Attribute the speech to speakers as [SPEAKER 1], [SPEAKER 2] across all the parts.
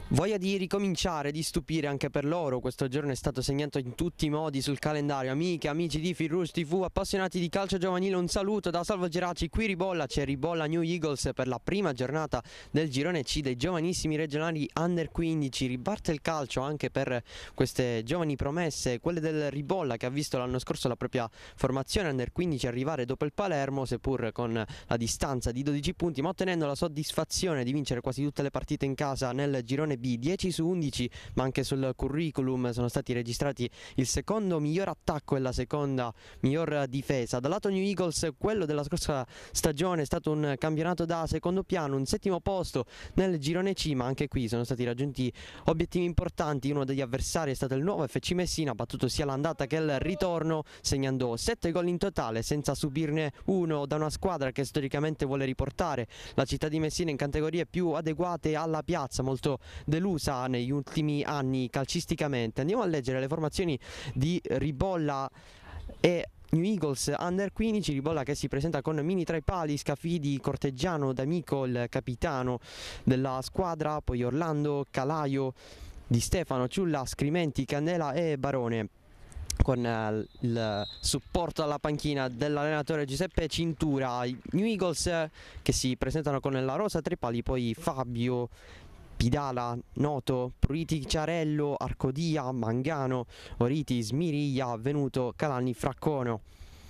[SPEAKER 1] Voglia di ricominciare, di stupire anche per loro. Questo giorno è stato segnato in tutti i modi sul calendario. Amiche, amici di Firrush TV, appassionati di calcio giovanile, un saluto da Salvo Geraci. Qui Ribolla, c'è Ribolla New Eagles per la prima giornata del girone C dei giovanissimi regionali Under 15. Riparte il calcio anche per queste giovani promesse, quelle del Ribolla, che ha visto l'anno scorso la propria formazione Under 15 arrivare dopo il Palermo, seppur con la distanza di 12 punti, ma ottenendo la soddisfazione di vincere quasi tutte le partite in casa nel girone B. 10 su 11, ma anche sul curriculum sono stati registrati il secondo miglior attacco e la seconda miglior difesa. Dal lato New Eagles, quello della scorsa stagione è stato un campionato da secondo piano, un settimo posto nel girone C, ma anche qui sono stati raggiunti obiettivi importanti. Uno degli avversari è stato il nuovo FC Messina, battuto sia l'andata che il ritorno, segnando 7 gol in totale senza subirne uno da una squadra che storicamente vuole riportare la città di Messina in categorie più adeguate alla piazza, molto delusa negli ultimi anni calcisticamente. Andiamo a leggere le formazioni di Ribolla e New Eagles Under 15. Ribolla che si presenta con Mini tra i pali, Scafidi, Corteggiano, D'Amico il capitano della squadra, poi Orlando, Calaio, Di Stefano, Ciulla, Scrimenti, Candela e Barone, con il supporto alla panchina dell'allenatore Giuseppe Cintura. I New Eagles che si presentano con la rosa tra i pali, poi Fabio, Pidala, Noto, Pruiti, Ciarello, Arcodia, Mangano, Oriti, Smiriglia, Venuto, Calani, Fraccono.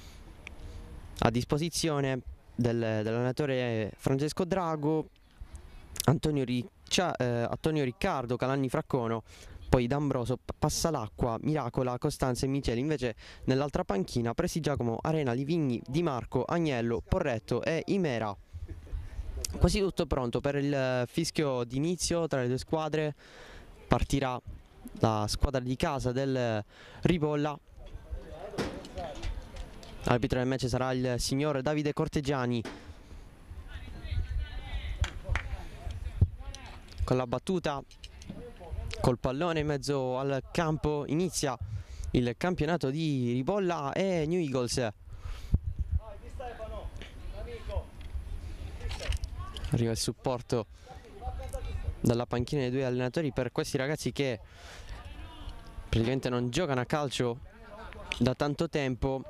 [SPEAKER 1] A disposizione dell'allenatore Francesco Drago, Antonio Riccardo, Calani, Fraccono, poi D'Ambroso, Passalacqua, Miracola, Costanza e Micheli. Invece nell'altra panchina Presi Giacomo, Arena, Livigni, Di Marco, Agnello, Porretto e Imera. Quasi tutto pronto per il fischio d'inizio tra le due squadre. Partirà la squadra di casa del Ribolla. Arbitro del match sarà il signor Davide Corteggiani. Con la battuta, col pallone in mezzo al campo, inizia il campionato di Ribolla e New Eagles. Arriva il supporto dalla panchina dei due allenatori per questi ragazzi che praticamente non giocano a calcio da tanto tempo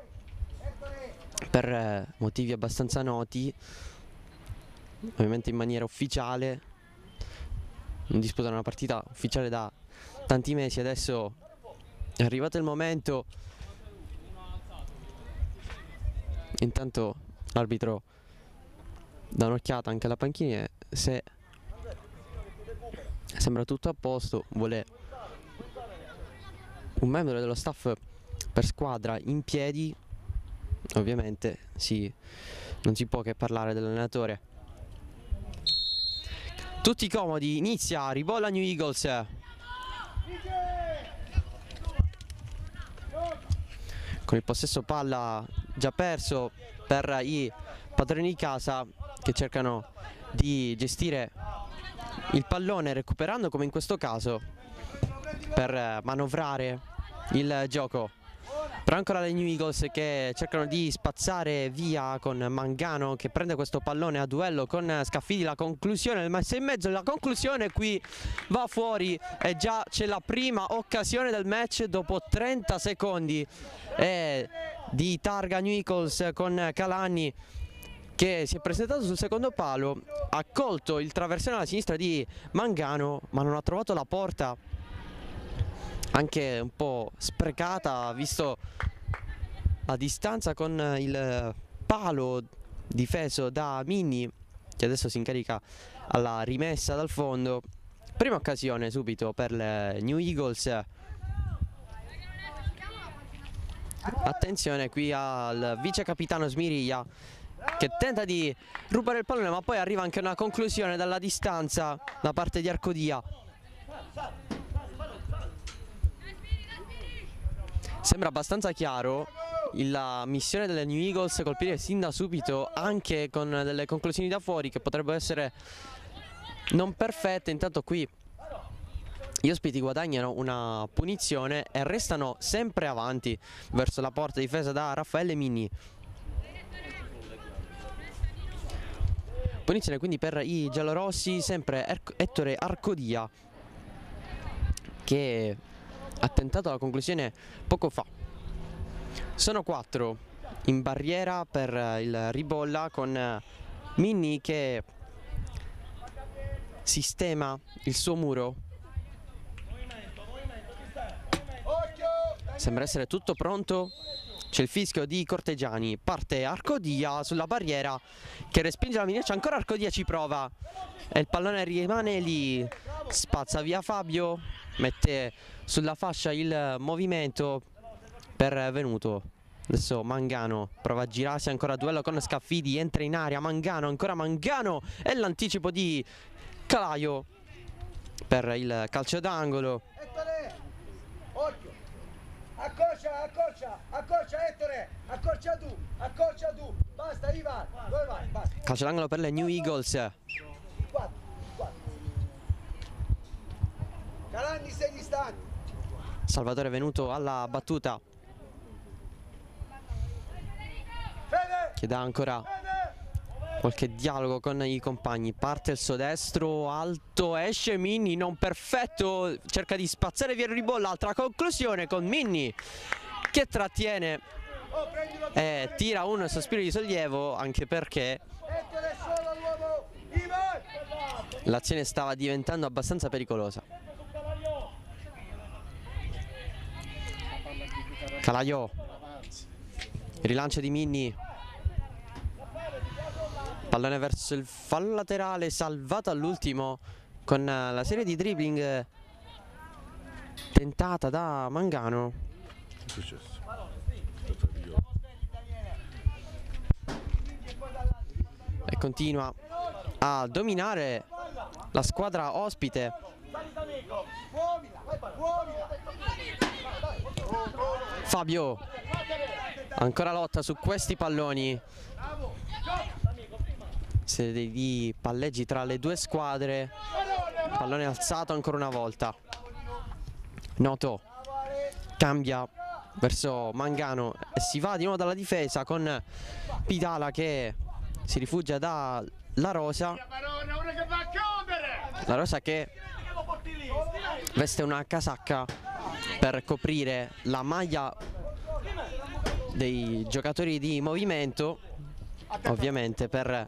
[SPEAKER 1] per motivi abbastanza noti, ovviamente in maniera ufficiale. Non disputano una partita ufficiale da tanti mesi. Adesso è arrivato il momento. Intanto l'arbitro dà un'occhiata anche alla panchina, se sembra tutto a posto vuole un membro dello staff per squadra in piedi. Ovviamente non si può che parlare dell'allenatore. Tutti comodi, inizia Ribolla New Eagles. Con il possesso palla già perso per i padroni di casa, che cercano di gestire il pallone recuperando, come in questo caso, per manovrare il gioco. Però ancora le New Eagles che cercano di spazzare via con Mangano, che prende questo pallone a duello con Scaffidi. La conclusione del match in mezzo, la conclusione qui va fuori e già c'è la prima occasione del match dopo 30 secondi di targa New Eagles, con Calani che si è presentato sul secondo palo, ha colto il traversone alla sinistra di Mangano ma non ha trovato la porta, anche un po' sprecata visto la distanza con il palo difeso da Mini, che adesso si incarica alla rimessa dal fondo. Prima occasione subito per le New Eagles. Attenzione qui al vice capitano Smiriglia, che tenta di rubare il pallone, ma poi arriva anche una conclusione dalla distanza da parte di Arcodia. Sembra abbastanza chiaro la missione delle New Eagles, colpire sin da subito, anche con delle conclusioni da fuori che potrebbero essere non perfette. Intanto qui gli ospiti guadagnano una punizione e restano sempre avanti verso la porta difesa da Raffaele Mini. Punizione quindi per i giallorossi, sempre Ettore Arcodia che ha tentato la conclusione poco fa. Sono 4 in barriera per il Ribolla, con Minni che sistema il suo muro. Sembra essere tutto pronto. C'è il fischio di Cortegiani, parte Arcodia sulla barriera che respinge la minaccia, ancora Arcodia ci prova e il pallone rimane lì, spazza via Fabio, mette sulla fascia il movimento per Venuto. Adesso Mangano prova a girarsi, ancora duello con Scaffidi, entra in area Mangano, ancora Mangano e l'anticipo di Calaio per il calcio d'angolo.
[SPEAKER 2] Accorcia Ettore, accorcia tu, basta Ivan, dove vai? Basta.
[SPEAKER 1] Calcio d'angolo per le New Eagles.
[SPEAKER 2] Calanni sei distante.
[SPEAKER 1] Salvatore Venuto alla battuta, che dà ancora qualche dialogo con i compagni. Parte il suo destro, alto, esce Minni, non perfetto, cerca di spazzare via il Ribolla. Altra conclusione con Minni che trattiene e tira un sospiro di sollievo, anche perché l'azione stava diventando abbastanza pericolosa. Calaio, rilancio di Minni, pallone verso il fallo laterale, salvato all'ultimo con la serie di dribbling tentata da Mangano.
[SPEAKER 3] Che è successo?
[SPEAKER 1] E continua a dominare la squadra ospite. Fabio, ancora lotta su questi palloni. Serie di palleggi tra le due squadre. Pallone alzato ancora una volta. Noto cambia verso Mangano e si va di nuovo dalla difesa con Pidala che si rifugia da La Rosa. La Rosa che veste una casacca per coprire la maglia dei giocatori di movimento, ovviamente per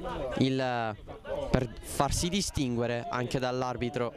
[SPEAKER 1] farsi distinguere anche dall'arbitro.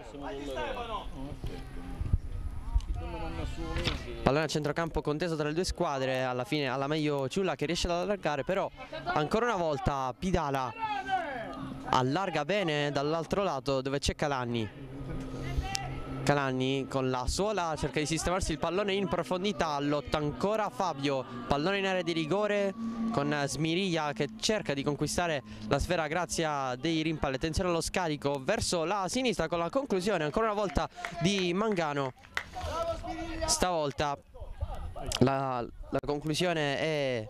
[SPEAKER 1] Pallone a centrocampo conteso tra le due squadre, alla fine alla meglio Ciulla che riesce ad allargare, però ancora una volta Pidala allarga bene dall'altro lato dove c'è Calanni. Calanni con la sola cerca di sistemarsi il pallone in profondità, lotta ancora Fabio, pallone in area di rigore con Smiriglia che cerca di conquistare la sfera grazie a dei rimpalli. Attenzione allo scarico verso la sinistra con la conclusione ancora una volta di Mangano. Stavolta la conclusione è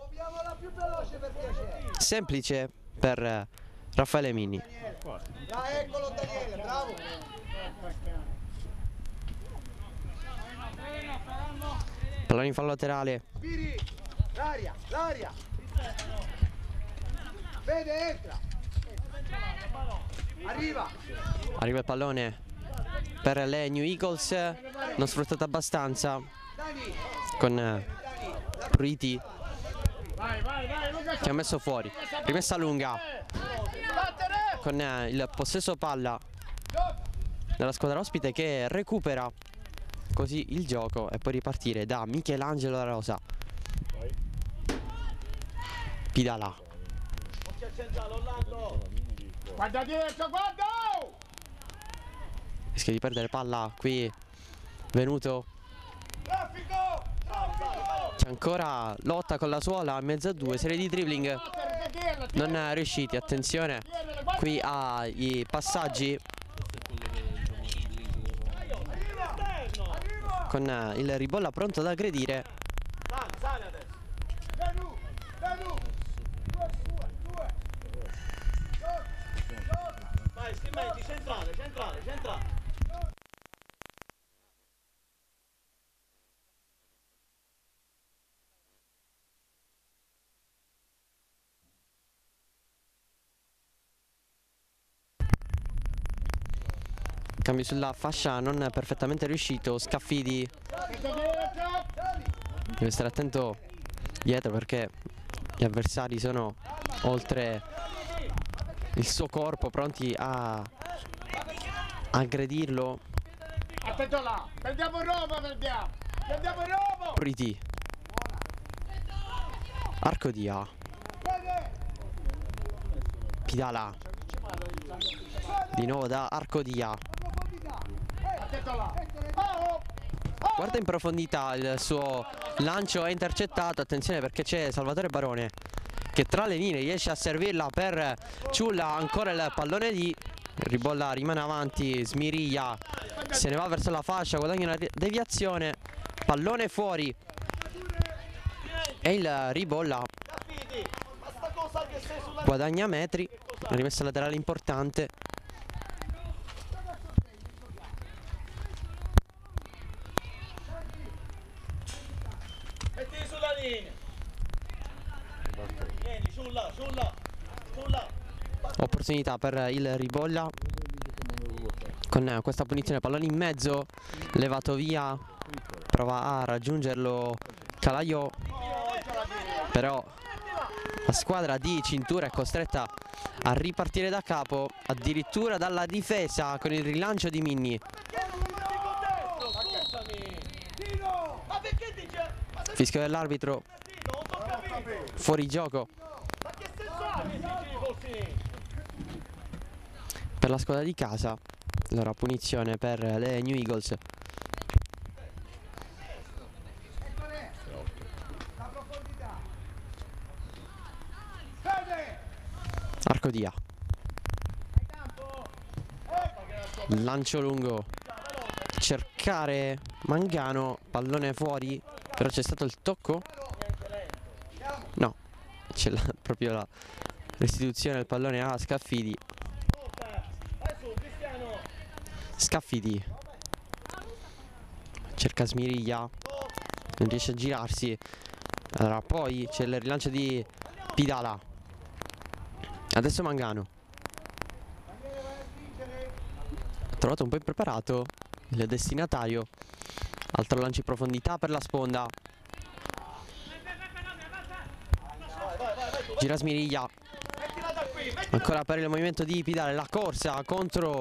[SPEAKER 1] semplice per Raffaele Minni.
[SPEAKER 2] Eccolo Daniele, bravo.
[SPEAKER 1] Pallone in fallo laterale.
[SPEAKER 2] L'aria. Vede, entra.
[SPEAKER 1] Arriva il pallone per le New Eagles, non sfruttato abbastanza con Pruiti che ha messo fuori. Rimessa lunga con il possesso palla della squadra ospite che recupera così il gioco e poi ripartire da Michelangelo La Rosa. Pidala.
[SPEAKER 2] Guarda dietro, guarda!
[SPEAKER 1] Rischia di perdere palla qui Venuto. C'è ancora lotta con la suola in mezzo a due, serie di dribbling non riusciti. Attenzione qui ai passaggi con il Ribolla pronto ad aggredire.
[SPEAKER 2] Vai, metti centrale.
[SPEAKER 1] Cambio sulla fascia non perfettamente riuscito. Scaffidi deve stare attento dietro perché gli avversari sono oltre il suo corpo, pronti a aggredirlo.
[SPEAKER 2] Attento là, perdiamo Roma, perdiamo Roma.
[SPEAKER 1] Priti, Arcodia, Pidala, di nuovo da Arcodia.
[SPEAKER 2] Attento là.
[SPEAKER 1] Guarda in profondità, il suo lancio è intercettato. Attenzione perché c'è Salvatore Barone che tra le linee riesce a servirla per Ciulla. Ancora il pallone lì, Ribolla rimane avanti, Smiriglia se ne va verso la fascia, guadagna una deviazione, pallone fuori e il Ribolla guadagna metri. Una rimessa laterale importante.
[SPEAKER 2] Metti sulla linea. Vieni, sulla.
[SPEAKER 1] Opportunità per il Ribolla con questa punizione, pallone in mezzo, levato via, prova a raggiungerlo Calaiò, però la squadra di Cintura è costretta a ripartire da capo, addirittura dalla difesa con il rilancio di Minni. Fischio dell'arbitro, fuori gioco per la squadra di casa. Allora punizione per le New Eagles. Arcodia, lancio lungo, cercare Mangano, pallone fuori, però c'è stato il tocco? No, c'è proprio la restituzione del pallone a Scaffidi. Scaffidi cerca Smiriglia, non riesce a girarsi. Allora poi c'è il rilancio di Pidala, adesso Mangano, ha trovato un po' impreparato il destinatario. Altro lancio in profondità per la sponda, gira Smiriglia, ancora per il movimento di Pidala, la corsa contro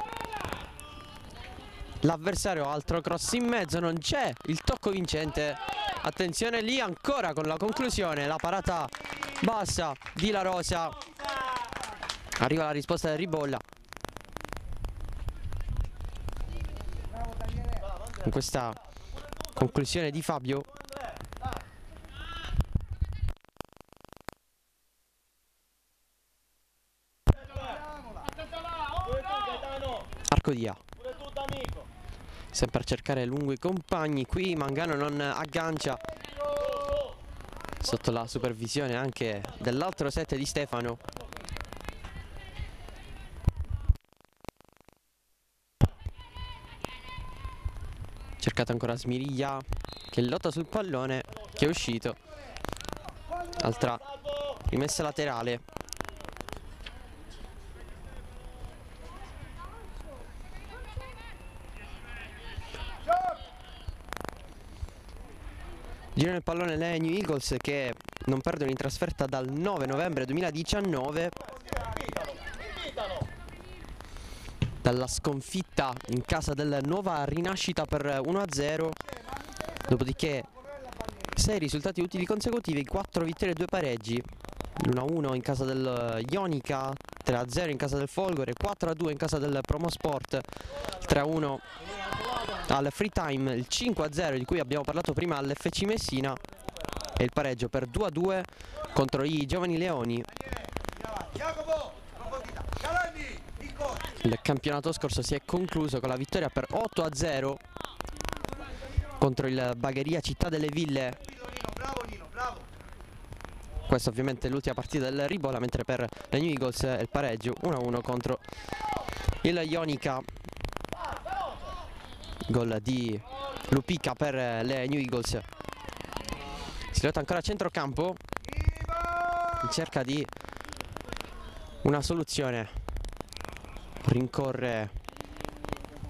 [SPEAKER 1] l'avversario, altro cross in mezzo, non c'è il tocco vincente. Attenzione lì ancora con la conclusione, la parata bassa di La Rosa. Arriva la risposta del Ribolla con questa conclusione di Fabio. Arcodia sempre a cercare lungo i compagni, qui Mangano non aggancia sotto la supervisione anche dell'altro set di Stefano. Cercato ancora Smiriglia che lotta sul pallone che è uscito. Altra rimessa laterale. Girano il pallone le New Eagles che non perdono in trasferta dal 9 novembre 2019. Dalla sconfitta in casa del Nuova Rinascita per 1-0. Dopodiché 6 risultati utili consecutivi, 4 vittorie e 2 pareggi. L'1-1 in casa del Ionica, 3-0 in casa del Folgore, 4-2 in casa del Promosport, 3-1 al Free Time, il 5-0 di cui abbiamo parlato prima all'FC Messina e il pareggio per 2-2 contro i Giovani Leoni. Il campionato scorso si è concluso con la vittoria per 8-0 contro il Bagheria Città delle Ville. Questa ovviamente è l'ultima partita del Ribolla, mentre per le New Eagles è il pareggio 1-1 contro il Ionica. Gol di Lupica per le New Eagles. Si lotta ancora a centrocampo in cerca di una soluzione. Rincorre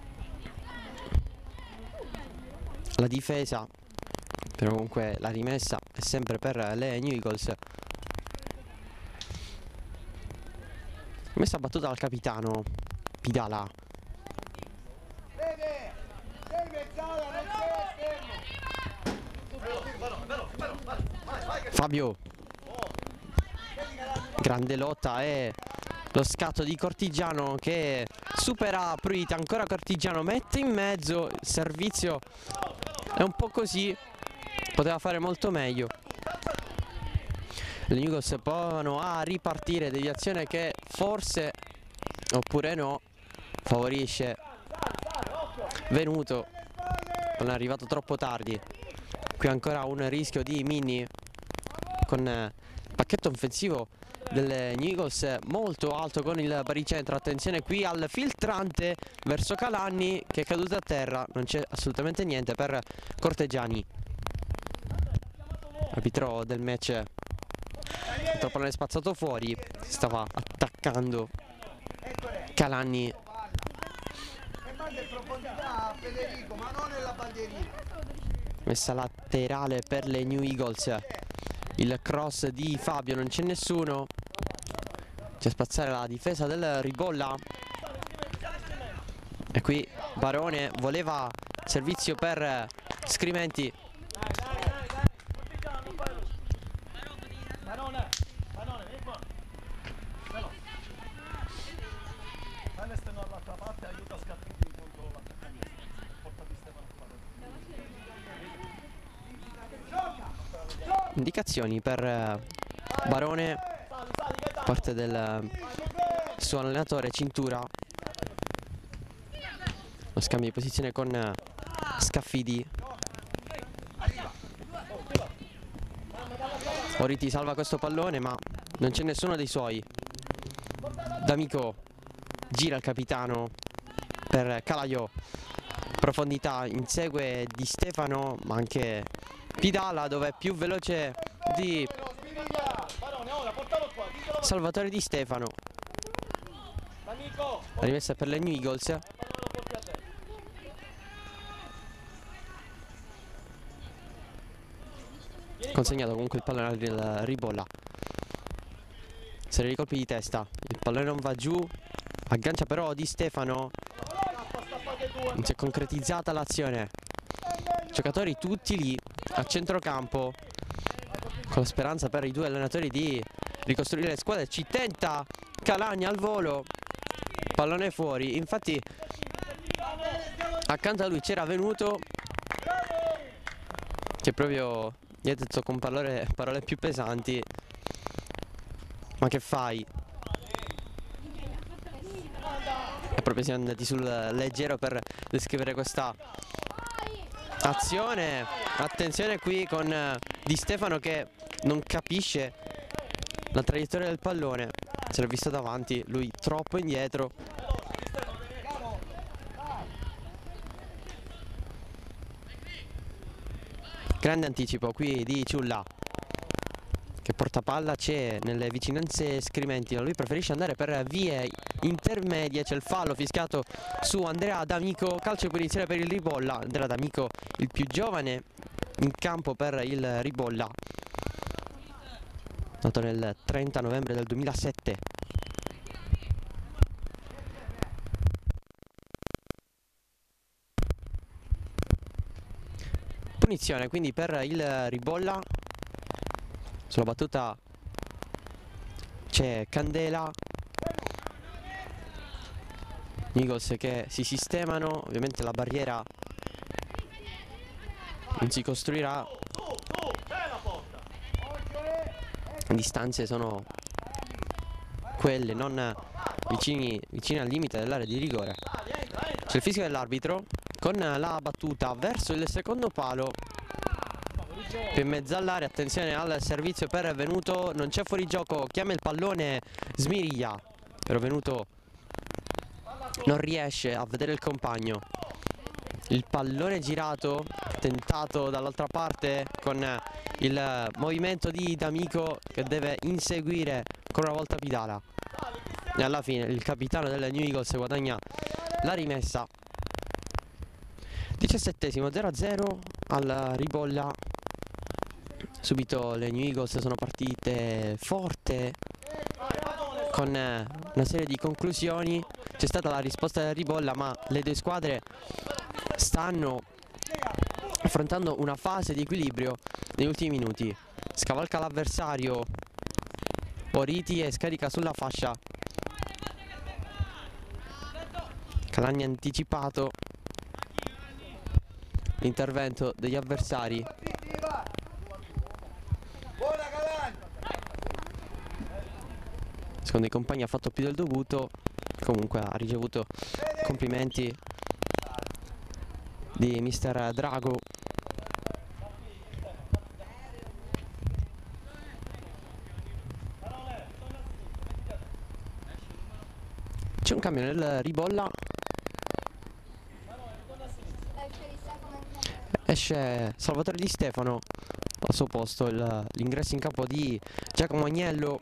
[SPEAKER 1] la difesa, però comunque la rimessa è sempre per le New Eagles. Messa battuta dal capitano Pidala.
[SPEAKER 2] Vede, sei mezzala, non sei esterno.
[SPEAKER 1] Fabio, grande lotta e lo scatto di Cortigiano che supera Pruit, ancora Cortigiano mette in mezzo, il servizio è un po' così, poteva fare molto meglio. Le New Eagles provano a ripartire, deviazione che forse, oppure no, favorisce Venuto, non è arrivato troppo tardi. Qui ancora un rischio di Mini con il pacchetto offensivo delle New Eagles molto alto con il baricentro. Attenzione qui al filtrante verso Calanni che è caduto a terra, non c'è assolutamente niente per Cortegiani. Arbitro del match, il pallone spazzato fuori, stava attaccando Calanni.
[SPEAKER 2] E manda in profondità a Federico, ma non nella bandierina.
[SPEAKER 1] Messa laterale per le New Eagles, il cross di Fabio, non c'è nessuno, c'è spazzare la difesa del Ribolla e qui Barone voleva servizio per Scrimenti. Indicazioni per Barone, parte del suo allenatore Cintura. Lo scambio di posizione con Scaffidi. Oriti salva questo pallone ma non c'è nessuno dei suoi. D'Amico gira il capitano per Calaiò, profondità, insegue Di Stefano ma anche Pidala dove è più veloce di Salvatore Di Stefano. La rimessa per le New Eagles. Consegnato comunque il pallone al Ribolla. Serie di colpi di testa, il pallone non va giù, aggancia però Di Stefano. Non si è concretizzata l'azione. Giocatori tutti lì a centrocampo con la speranza per i due allenatori di ricostruire le squadre. Ci tenta Calagna al volo, pallone fuori. Infatti accanto a lui c'era Venuto che proprio gli ha detto con parole più pesanti: ma che fai? E proprio siamo andati sul leggero per descrivere questa azione. Attenzione qui con Di Stefano che non capisce la traiettoria del pallone, se l'ha visto davanti, lui troppo indietro. Grande anticipo qui di Ciulla che porta palla, c'è nelle vicinanze Scrimenti, ma lui preferisce andare per vie intermedie. C'è il fallo fischiato su Andrea D'Amico, calcio di punizione per il Ribolla. Andrea D'Amico il più giovane in campo per il Ribolla, nato nel 30 novembre del 2007. Punizione quindi per il Ribolla. Sulla battuta c'è Candela. Eagles che si sistemano, ovviamente la barriera non si costruirà, le distanze sono quelle, non vicine al limite dell'area di rigore. C'è il fischio dell'arbitro con la battuta verso il secondo palo, più in mezzo all'area. Attenzione al servizio per Venuto, non c'è fuorigioco, chiama il pallone Smiriglia, però Venuto non riesce a vedere il compagno. Il pallone girato, tentato dall'altra parte con il movimento di D'Amico che deve inseguire ancora una volta Pidala, e alla fine il capitano delle New Eagles guadagna la rimessa. 17esimo, 0-0 al Ribolla. Subito le New Eagles sono partite forte con una serie di conclusioni. C'è stata la risposta del Ribolla, ma le due squadre stanno affrontando una fase di equilibrio negli ultimi minuti. Scavalca l'avversario Oriti e scarica sulla fascia. Calagni ha anticipato l'intervento degli avversari. Secondo i compagni ha fatto più del dovuto, comunque ha ricevuto complimenti di mister Drago. C'è un cambio nel Ribolla. Esce Salvatore Di Stefano, al suo posto l'ingresso in campo di Giacomo Agnello.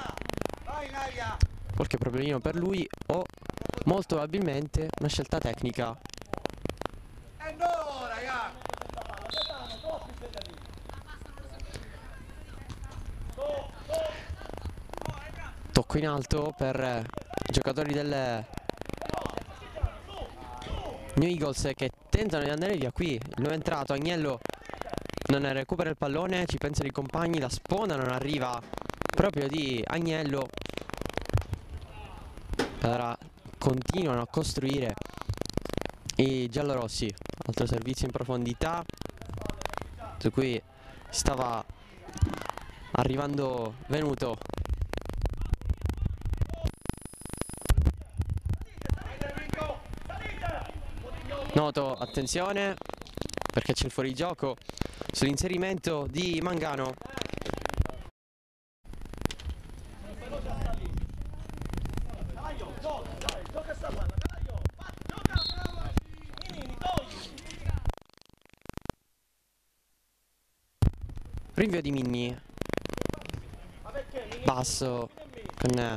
[SPEAKER 1] Qualche problemino per lui o molto probabilmente una scelta tecnica. Tocco in alto per i giocatori del New Eagles che tentano di andare via. Qui il nuovo entrato Agnello non recupera il pallone, ci pensano i compagni, la sponda non arriva proprio di Agnello. Allora continuano a costruire i giallorossi. Altro servizio in profondità su cui stava arrivando Venuto. Noto, attenzione, perché c'è il fuorigioco sull'inserimento di Mangano. Rinvio di Minni. Basso con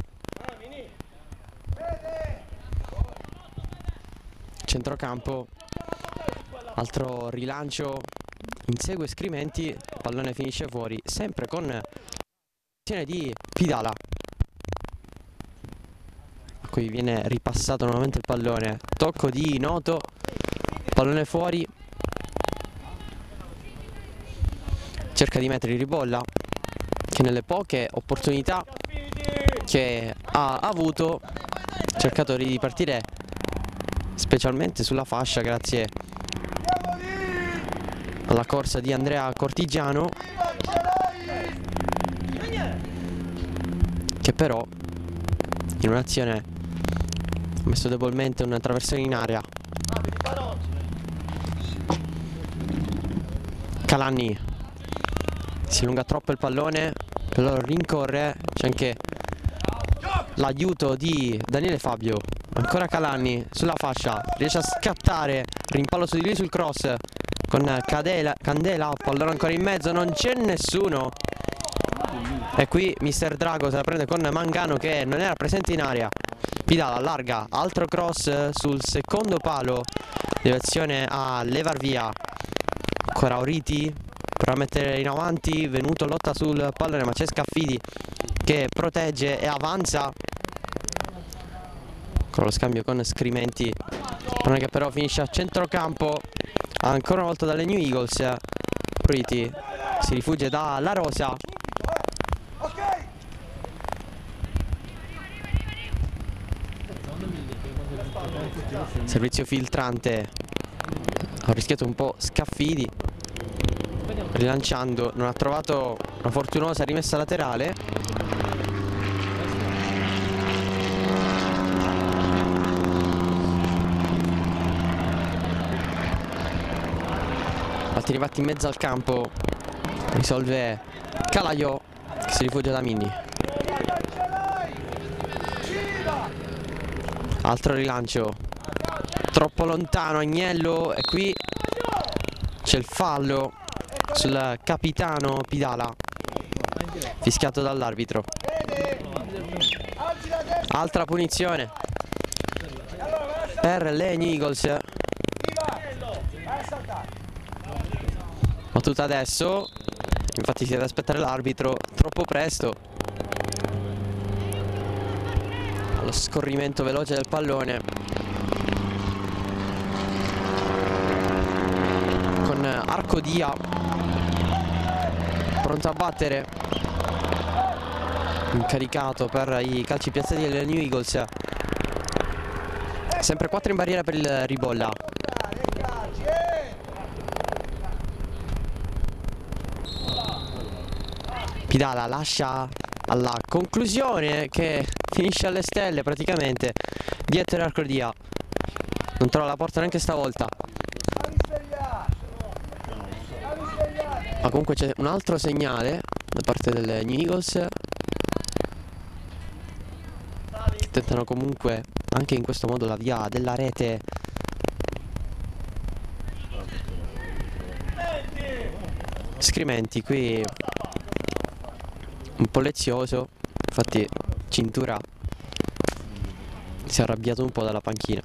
[SPEAKER 1] centrocampo. Altro rilancio, insegue Scrimenti, pallone finisce fuori, sempre con l'azione di Pidala, a cui viene ripassato nuovamente il pallone. Tocco di Noto, pallone fuori, cerca di mettere il Ribolla, che nelle poche opportunità che ha avuto ha cercato di partire specialmente sulla fascia grazie alla corsa di Andrea Cortigiano, che però in un'azione ha messo debolmente un traversone in area. Calanni si allunga troppo il pallone, però rincorre, c'è anche l'aiuto di Daniele Fabio. Ancora Calanni sulla fascia, riesce a scattare, rimpallo su di lui sul cross con Candela, pallone ancora in mezzo, non c'è nessuno. E qui mister Drago se la prende con Mangano che non era presente in area. Pidala allarga, altro cross sul secondo palo, direzione a levar via. Ancora Oriti per mettere in avanti, Venuto lotta sul pallone ma c'è Scaffidi che protegge e avanza con lo scambio con Scrimenti, pallone che però finisce a centrocampo ancora una volta dalle New Eagles. Oriti si rifugia da La Rosa. Servizio filtrante, ha rischiato un po' Scaffidi rilanciando, non ha trovato una fortunosa rimessa laterale. Altri ribatti in mezzo al campo, risolve Calaiò che si rifugia da Minni. Altro rilancio, troppo lontano Agnello, e qui c'è il fallo sul capitano Pidala, fischiato dall'arbitro. Altra punizione per le New Eagles. Battuta adesso, infatti si deve aspettare l'arbitro, troppo presto. Allo scorrimento veloce del pallone, con Arcodia pronto a battere, incaricato per i calci piazzati delle New Eagles. Sempre 4 in barriera per il Ribolla. Pidala lascia alla conclusione, che finisce alle stelle praticamente, dietro l'Arcodia. Non trova la porta neanche stavolta. Ma comunque c'è un altro segnale da parte delle New Eagles. Tentano comunque anche in questo modo la via della rete. Scrimenti qui un po' lezioso, infatti Cintura si è arrabbiato un po' dalla panchina.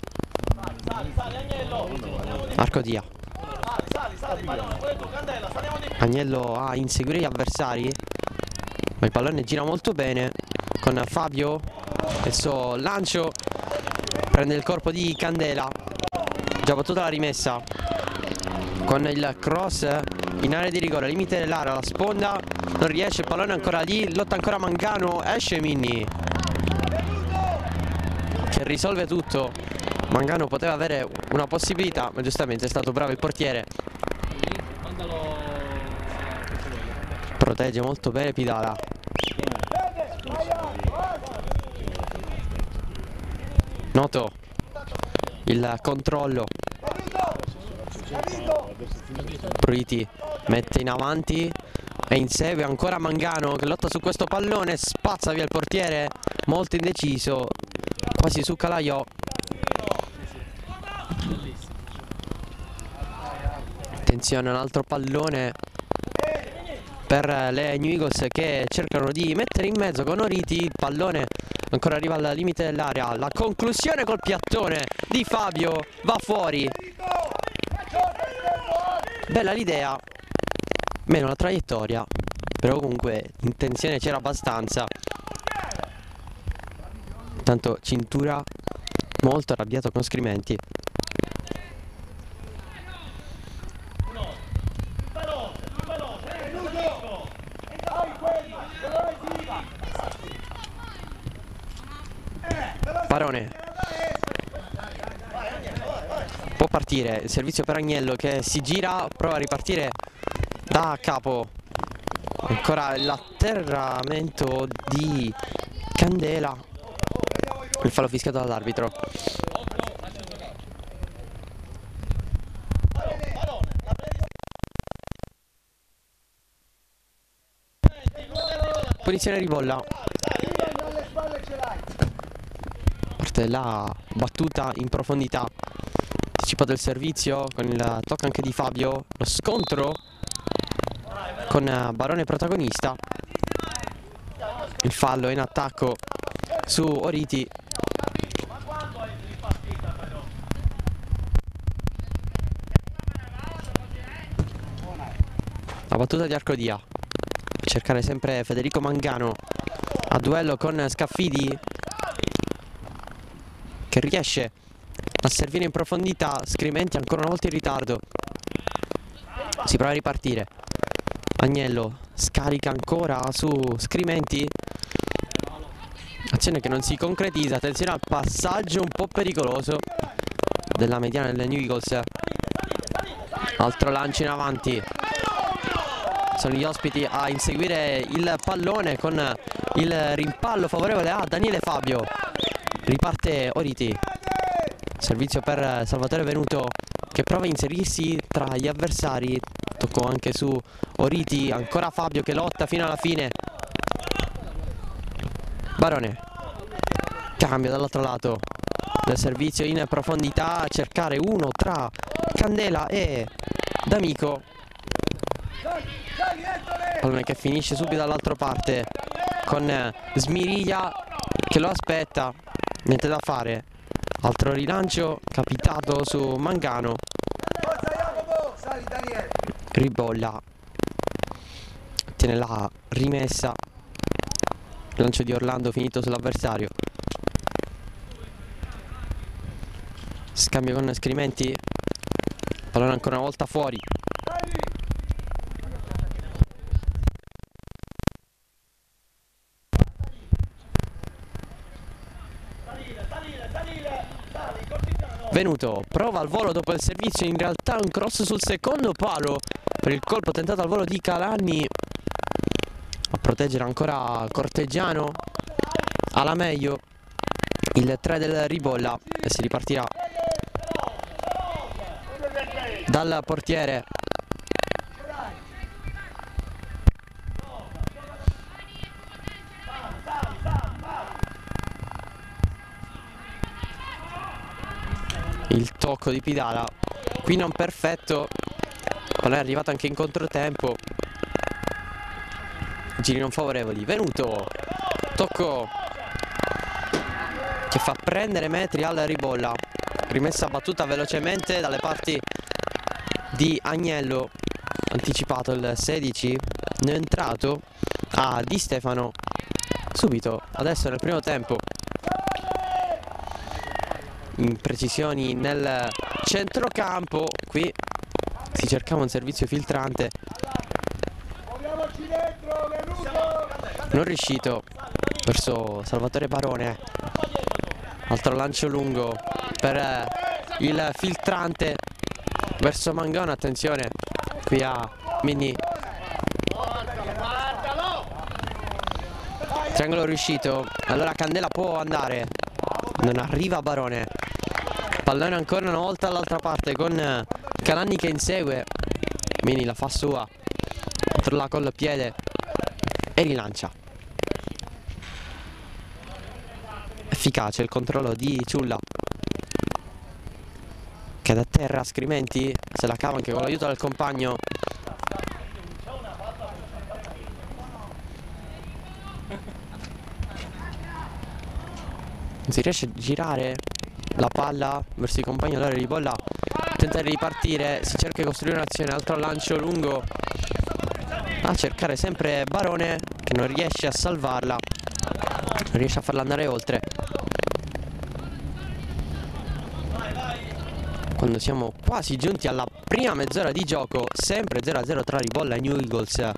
[SPEAKER 1] Arcodia. Agnello a inseguire gli avversari, ma il pallone gira molto bene con Fabio. Il suo lancio prende il corpo di Candela, già battuta la rimessa con il cross in area di rigore, limite dell'area, la sponda, non riesce, il pallone ancora lì, lotta ancora Mangano, esce Minni che risolve tutto. Mangano poteva avere una possibilità, ma giustamente è stato bravo il portiere, protegge molto bene Pidala. Noto il controllo, Pruiti mette in avanti e insegue ancora Mangano che lotta su questo pallone, spazza via il portiere, molto indeciso, quasi su Calaiò. Attenzione, un altro pallone per le New Eagles che cercano di mettere in mezzo con Oriti. Il pallone ancora arriva al limite dell'area, la conclusione col piattone di Fabio va fuori. Bella l'idea, meno la traiettoria, però comunque intenzione c'era abbastanza. Intanto Cintura molto arrabbiato con Scrimenti. Barone può partire, il servizio per Agnello che si gira, prova a ripartire da capo, ancora l'atterramento di Candela, il fallo fischiato dall'arbitro. Punizione Ribolla, parte la battuta in profondità, anticipato il servizio con il tocco anche di Fabio, lo scontro con Barone protagonista, il fallo in attacco su Oriti. La battuta di Arcodia, cercare sempre Federico Mangano a duello con Scaffidi che riesce a servire in profondità. Scrimenti ancora una volta in ritardo, si prova a ripartire. Agnello scarica ancora su Scrimenti, azione che non si concretizza. Attenzione al passaggio un po' pericoloso della mediana delle New Eagles, altro lancio in avanti, sono gli ospiti a inseguire il pallone con il rimpallo favorevole a Daniele Fabio. Riparte Oriti, servizio per Salvatore Venuto che prova a inserirsi tra gli avversari, toccò anche su Oriti, ancora Fabio che lotta fino alla fine. Barone cambia dall'altro lato del servizio in profondità a cercare uno tra Candela e D'Amico, pallone che finisce subito dall'altra parte con Smiriglia che lo aspetta, niente da fare, altro rilancio capitato su Mangano.
[SPEAKER 2] Sali Daniele.
[SPEAKER 1] Ribolla tiene la rimessa, lancio di Orlando finito sull'avversario, scambio con Scrimenti, pallone ancora una volta fuori. Venuto prova al volo dopo il servizio, in realtà un cross sul secondo palo per il colpo tentato al volo di Calanni, a proteggere ancora Corteggiano, alla meglio il 3 del Ribolla e si ripartirà dal portiere. Il tocco di Pidala, qui non perfetto, poi è arrivato anche in controtempo, giri non favorevoli. Venuto, tocco che fa prendere metri al Ribolla, rimessa battuta velocemente dalle parti di Agnello, anticipato il 16, ne è entrato a Di Stefano subito adesso nel primo tempo. Imprecisioni nel centrocampo, qui si cercava un servizio filtrante, non riuscito verso Salvatore Barone. Altro lancio lungo per il filtrante verso Mangone, attenzione qui a Mini, triangolo riuscito, allora Candela può andare, non arriva Barone, pallone ancora una volta dall'altra parte con Calanni che insegue, Mini la fa sua, controlla col piede e rilancia. Efficace il controllo di Ciulla, che da terra Scrimenti se la cava anche con l'aiuto del compagno. Non si riesce a girare la palla verso i compagni, allora Ribolla tenta di ripartire, si cerca di costruire un'azione, altro lancio lungo a cercare sempre Barone che non riesce a salvarla, non riesce a farla andare oltre. Quando siamo quasi giunti alla prima mezz'ora di gioco, sempre 0-0 tra Ribolla e New Eagles.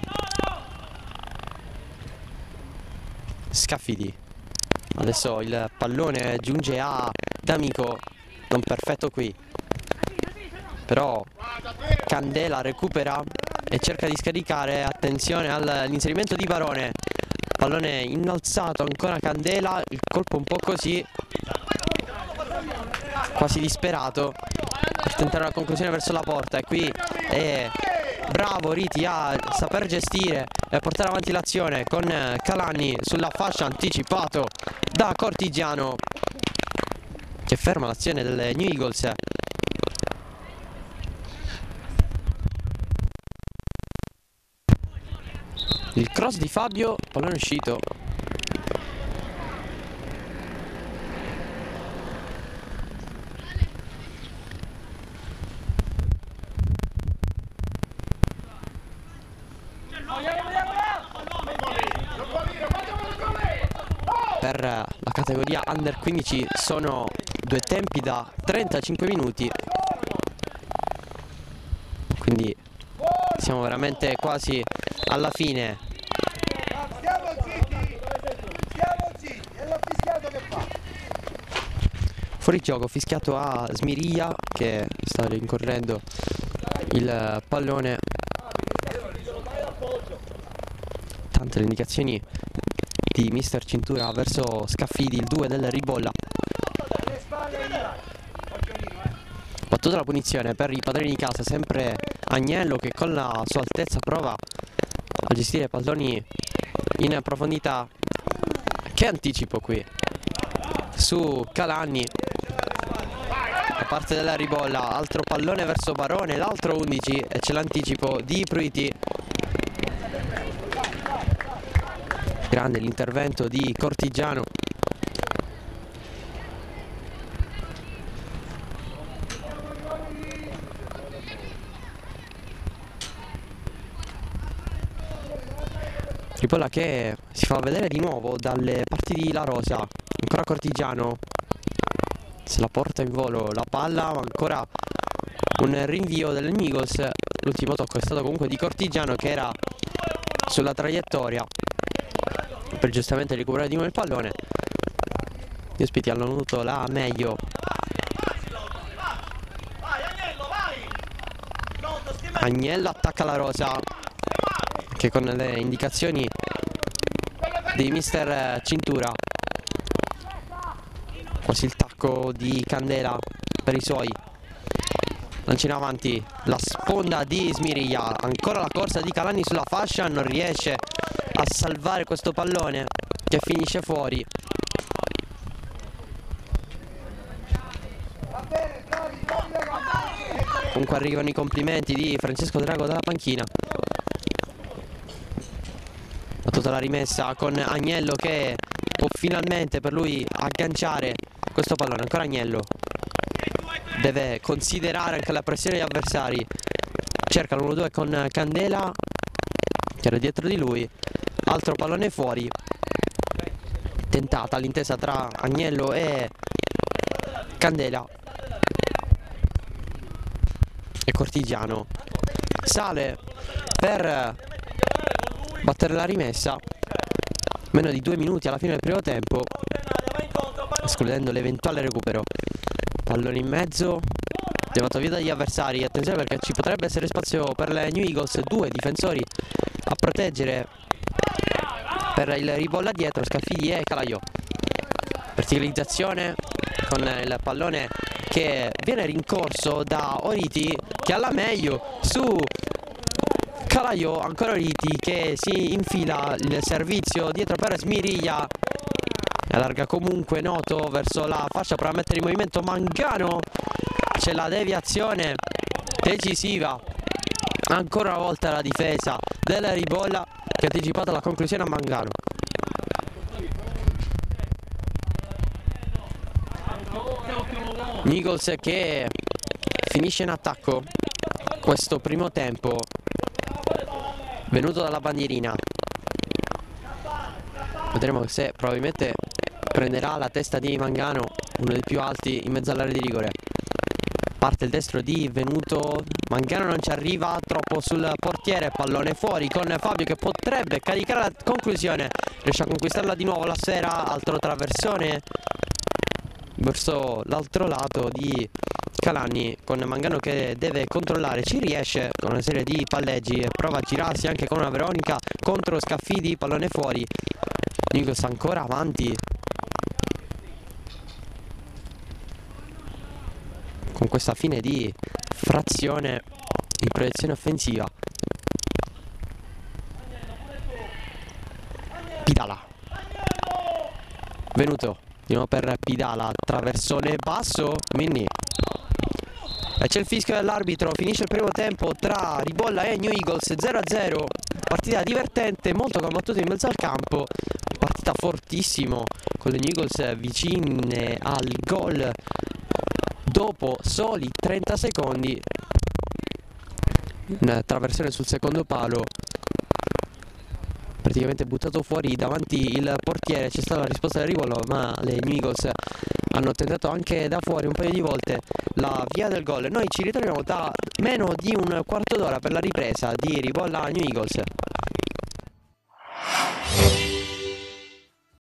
[SPEAKER 1] Scaffidi, adesso il pallone giunge a D'Amico, non perfetto qui, però Candela recupera e cerca di scaricare, attenzione all'inserimento di Barone, pallone innalzato, ancora Candela, il colpo un po' così, quasi disperato per tentare una conclusione verso la porta, e qui è bravo Riti a saper gestire e a portare avanti l'azione con Calanni sulla fascia, anticipato da Cortigiano che ferma l'azione delle New Eagles. Il cross di Fabio, pallone uscito. Per la categoria Under 15 sono due tempi da 35 minuti, quindi siamo veramente quasi alla fine.
[SPEAKER 2] Stiamo zitti, e l'ho fischiato che fa?
[SPEAKER 1] Fuori gioco, fischiato a Smiriglia che sta rincorrendo il pallone. Tante le indicazioni di mister Cintura verso Scaffidi, il 2 del Ribolla. Battuta la punizione per i padroni di casa, sempre Agnello che con la sua altezza prova a gestire palloni in profondità. Che anticipo qui su Calanni da parte della Ribolla, altro pallone verso Barone, l'altro 11, e c'è l'anticipo di Pruiti. Grande l'intervento di Cortigiano. Ribolla che si fa vedere di nuovo dalle parti di La Rosa. Ancora Cortigiano, se la porta in volo la palla, ma ancora un rinvio delle New Eagles. L'ultimo tocco è stato comunque di Cortigiano, che era sulla traiettoria per giustamente recuperare di nuovo il pallone. Gli ospiti hanno avuto la meglio. Agnello attacca La Rosa, che con le indicazioni di mister Cintura, quasi il tacco di Candela per i suoi. Lancia in avanti, la sponda di Smiriglia, ancora la corsa di Calani sulla fascia, non riesce a salvare questo pallone che finisce fuori. Comunque arrivano i complimenti di Francesco Drago dalla panchina. Battuta la rimessa con Agnello, che può finalmente per lui agganciare questo pallone. Ancora Agnello, deve considerare anche la pressione degli avversari. Cerca l'1-2 con Candela, che era dietro di lui. Altro pallone fuori. Tentata l'intesa tra Agnello e Candela. E Cortigiano sale per battere la rimessa. Meno di 2 minuti alla fine del primo tempo, escludendo l'eventuale recupero. Pallone in mezzo, levato via dagli avversari. Attenzione, perché ci potrebbe essere spazio per le New Eagles. 2 difensori a proteggere per il ribolla dietro, Scaffidi e Calaiò. Verticalizzazione con il pallone che viene rincorso da Oriti, che ha la meglio su Calaiò. Ancora Oriti che si infila il servizio dietro per Smiriglia, allarga comunque Noto verso la fascia per mettere in movimento Mangano. C'è la deviazione decisiva ancora una volta la difesa della Ribolla, che ha anticipato la conclusione a Mangano. Eagles che finisce in attacco questo primo tempo, venuto dalla bandierina. Vedremo se probabilmente prenderà la testa di Mangano, uno dei più alti in mezzo all'area di rigore. Parte il destro di Venuto, Mangano non ci arriva, troppo sul portiere, pallone fuori con Fabio che potrebbe caricare la conclusione. Riesce a conquistarla di nuovo la sfera, altro traversone verso l'altro lato di Calani, con Mangano che deve controllare. Ci riesce con una serie di palleggi e prova a girarsi anche con una Veronica contro Scaffidi, pallone fuori. Eagles ancora avanti con questa fine di frazione in proiezione offensiva. Pidala, Venuto di nuovo per Pidala, traversone basso, Minni. E c'è il fischio dell'arbitro, finisce il primo tempo tra Ribolla e New Eagles 0-0. Partita divertente, molto combattuta in mezzo al campo, partita fortissimo con le New Eagles vicine al gol dopo soli 30 secondi. Una traversione sul secondo palo, praticamente buttato fuori davanti il portiere. C'è stata la risposta del Ribolla, ma le New Eagles hanno tentato anche da fuori un paio di volte la via del gol. Noi ci ritroviamo da meno di un quarto d'ora per la ripresa di Ribolla New Eagles.